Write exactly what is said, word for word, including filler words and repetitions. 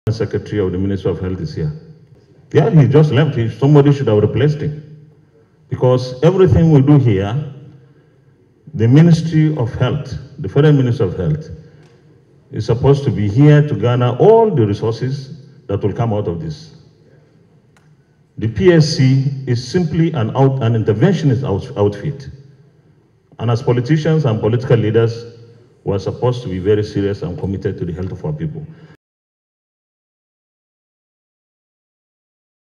Secretary of the Ministry of Health is here. Yeah, he just left. He, somebody should have replaced him. Because everything we do here, the Ministry of Health, the Federal Ministry of Health, is supposed to be here to garner all the resources that will come out of this. The P S C is simply an, out, an interventionist out, outfit. And as politicians and political leaders, we are supposed to be very serious and committed to the health of our people.